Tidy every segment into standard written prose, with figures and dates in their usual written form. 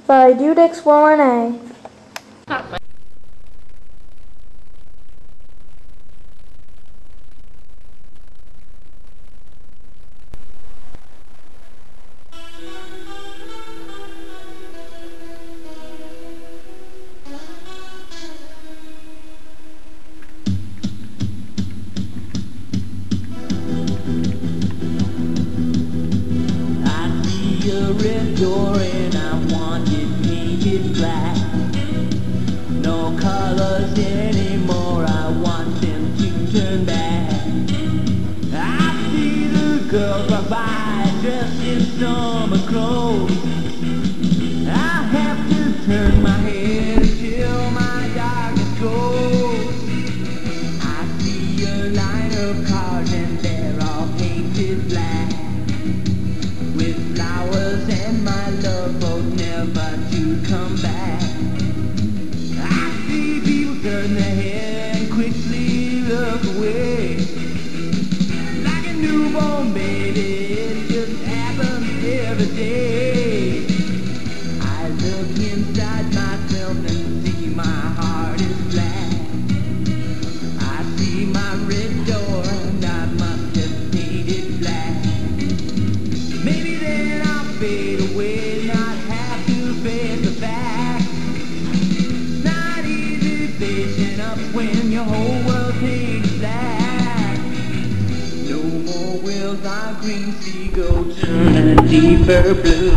by Dudex1A. Red door and I want it painted black. No colors anymore, I want them to turn back. I see the girls walk by dressed in summer clothes. I have to turn my head until my darkness goes. I see a line of cars and they're all painted black, with flowers and my love both never to come back. I see people turn their head and quickly look away, like a newborn baby, it just happens every day. I look inside myself and see my heart is black. I see my red door and I must have painted black. Maybe then I'll fade away, not have to face the fact. It's not easy facing up when your whole world painted black. No more will our green seagull turn a deeper blue.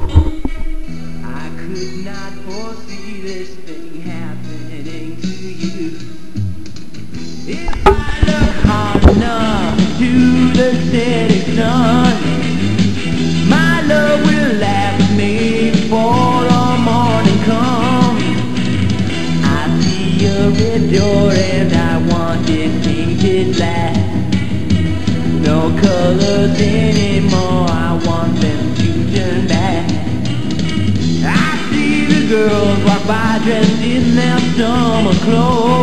I could not foresee this thing happening to you. If I look hard enough to the setting sun, my love will laugh with me before the morning comes. I see a red door and I want it painted black. No colors anymore, I want them to turn back. I see the girls walk by dressed in their summer clothes.